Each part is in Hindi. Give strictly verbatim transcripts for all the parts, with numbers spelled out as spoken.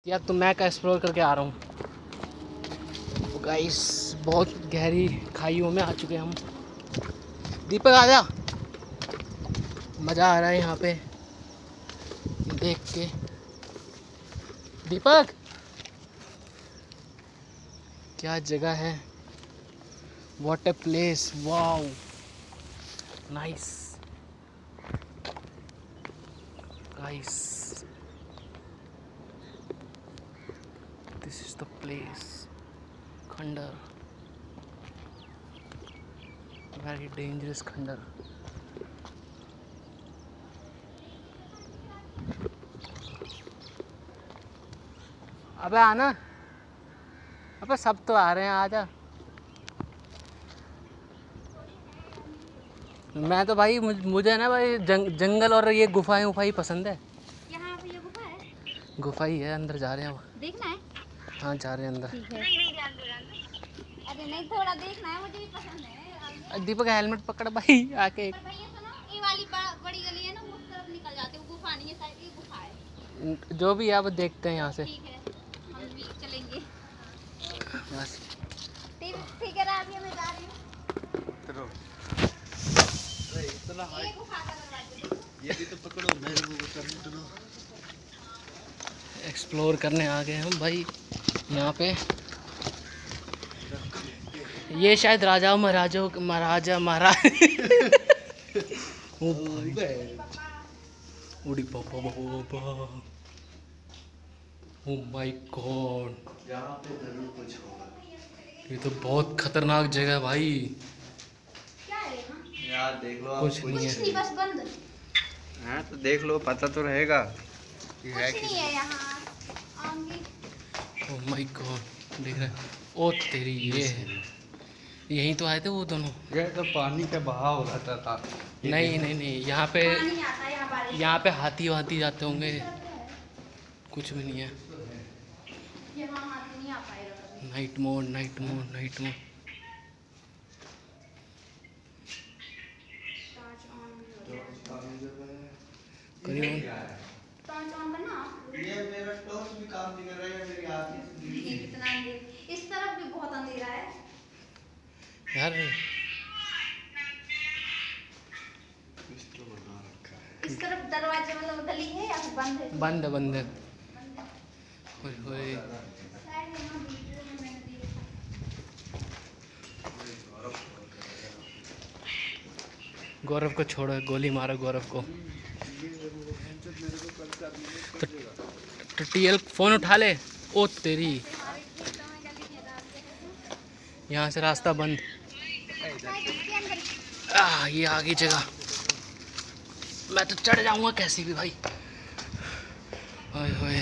या तो मैं का एक्सप्लोर करके आ रहा हूँ। तो गाइस बहुत गहरी खाइयों में आ चुके हैं हम। दीपक आजा, मज़ा आ रहा है यहाँ पे देख के। दीपक क्या जगह है, what a place, wow nice guys, this is the place खंडर, वेरी डेंजरस खंडर। अबे आना, अबे सब तो आ रहे हैं, आजा। मैं तो भाई मुझ, मुझे ना भाई जंग, जंगल और ये गुफाएं गुफाई पसंद है। यहाँ पे ये गुफा है, गुफा ही है, अंदर जा रहे हैं वो। देखना है? हाँ जा रहे हैं अंदर। ठीक है। नहीं नहीं जान दो जान दो। अरे नहीं, थोड़ा देखना है, मुझे भी पसंद है। दीपक हेलमेट पकड़ भाई आके। पर भैया सुनो, ये वाली बड़ी गली है ना, उस तरफ निकल जाते, वो गुफा नहीं है, शायद ये गुफा है। जो भी है वो देखते हैं यहाँ से। ठीक है, हम भी चलेंगे बस ठीक है। राबिया मैं जा रही हूँ। ये गुफा का दरवाजा ये भी तो पकड़ो, मेरे को करने दो। एक्सप्लोर करने आ गए हम भाई यहाँ पे। ये शायद राजा महाराजों महाराजा महाराज ओ भाई, उड़ी पापा बाबा, ओ माय गॉड, यहाँ पे जरूर कुछ होगा। ये तो बहुत खतरनाक जगह है भाई। क्या है यहाँ? यार देख लो, कुछ कुछ नहीं कुछ है। नहीं, बस बंद। हाँ तो देख लो, पता तो रहेगा कि है कुछ कि नहीं है यहाँ। आऊंगी। ओ माय गॉड, देख रहे, ओ तेरी ये है, यहीं तो आए थे वो दोनों। ये तो पानी का बहाव रहता था। नहीं नहीं नहीं, यहाँ पे पानी आता है यहाँ, बारिश। यहाँ पे हाथी वाथी जाते होंगे, कुछ भी नहीं है। यहाँ हाथी नहीं आ पाएगा कभी। Night mode night mode night mode torch on नहीं हो रहा। करिए। टॉर्च ऑन करना। ये मेरा टॉर्च भी काम नहीं कर रहा है, मेरी आँखें से ये कितना अंधेरा, इस तरफ भी बहुत अंधेरा है यार। इस तरफ दरवाजे मतलब गली है या फिर बंद है? बंद है बंद है। ओए ओए, शायद यहाँ वीडियो में मैंने देखा। गौरव को छोड़ो, गोली मारो गौरव को। तो टीएल फोन उठा ले। ओ तेरी, यहाँ से रास्ता बंद। आ, ये आगे जगह, मैं तो चढ़ जाऊंगा कैसे भी भाई। ओए होए,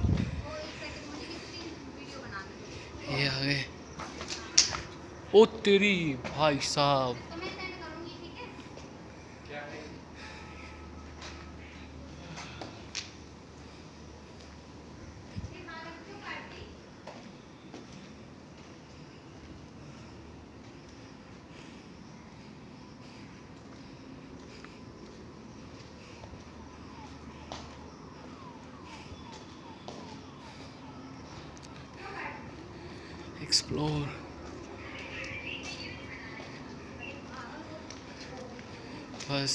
ये आगे, ओ तेरी भाई साहब। एक्सप्लोर, बस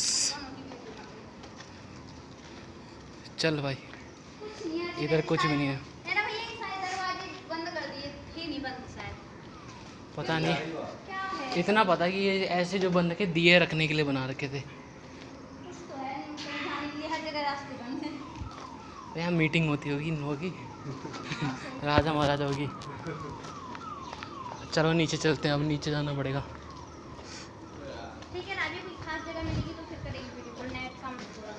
चल भाई, इधर कुछ भी नहीं है। है ना भैया, शायद दरवाजे बंद कर दिए थे, नहीं बंद शायद। पता नहीं, क्या है? इतना पता कि ये ऐसे जो बन रखे दिए रखने के लिए बना रखे थे। कुछ तो है, कहीं जाने के लिए हर जगह रास्ते बंद हैं। यहाँ मीटिंग होती होगी इन लोगों की राजा महाराजा होगी। चलो नीचे चलते हैं, अब नीचे जाना पड़ेगा। ठीक है राजू, कोई खास जगह मिलेगी तो फिर करेंगे वीडियो कॉल। नेट कम थोड़ा।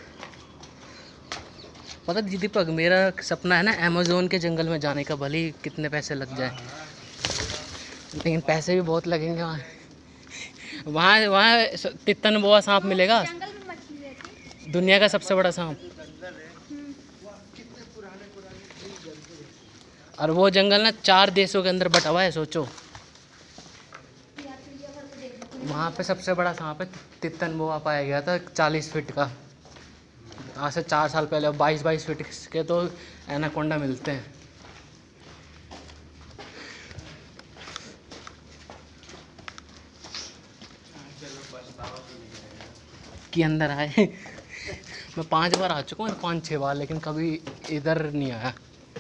पता दीपक, मेरा सपना है ना अमेज़ोन के जंगल में जाने का, भले ही कितने पैसे लग जाए, लेकिन पैसे भी बहुत लगेंगे वहाँ। वहाँ वहाँ तितन बोआ सांप मिलेगा, जंगल में मछली रहती है। दुनिया का सबसे बड़ा सांप। और वो जंगल ना चार देशों के अंदर बटा हुआ है, सोचो। वहाँ पे सबसे बड़ा सांप है, तितन बोआ पाया गया था चालीस फीट का, आज से चार साल पहले। बाईस बाईस फीट के तो एनाकोंडा मिलते हैं। कि अंदर आए मैं पांच बार आ चुका हूँ, पांच छह बार, लेकिन कभी इधर नहीं आया।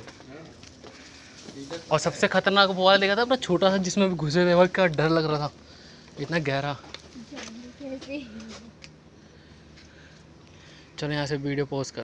और सबसे खतरनाक वो वाला देखा था अपना छोटा सा, जिसमें भी घुसे थे, वह क्या डर लग रहा था, इतना गहरा। चलो यहाँ से वीडियो पॉज कर।